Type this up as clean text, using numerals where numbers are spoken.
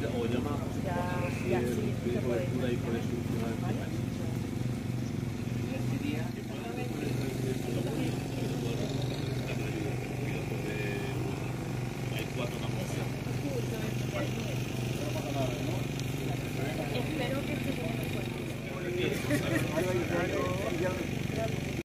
o llama ya, a ya sí, se puede cobertura y por imaginar, eso ¿vale?